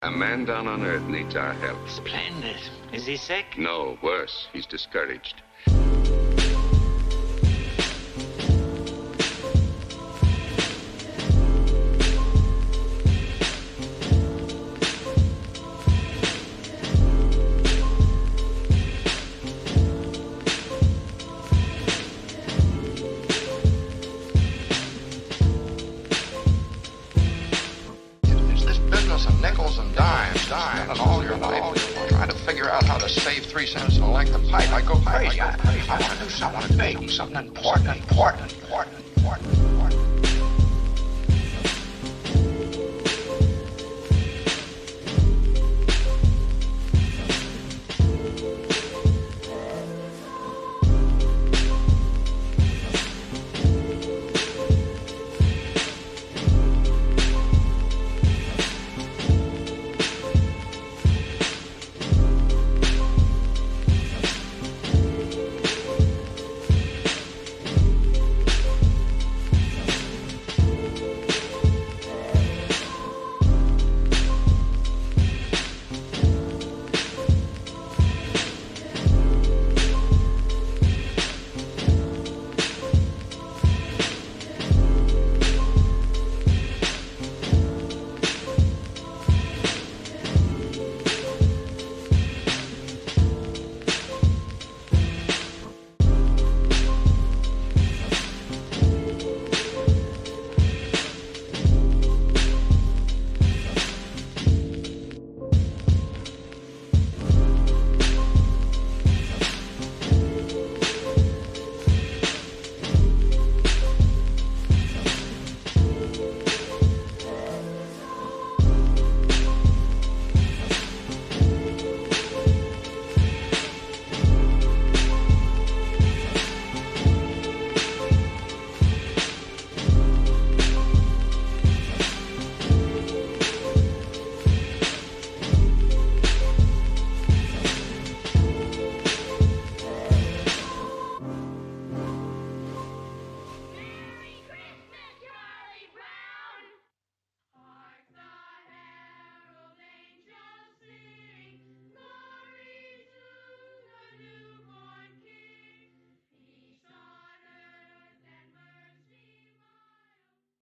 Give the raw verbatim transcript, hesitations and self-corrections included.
A man down on Earth needs our help. Splendid. Is he sick? No, worse. He's discouraged. Of nickels and dimes, dimes, and all your life, trying to figure out how to save three cents and elect the pipe. I go crazy. I, I, I want to do something big, something important, important, important.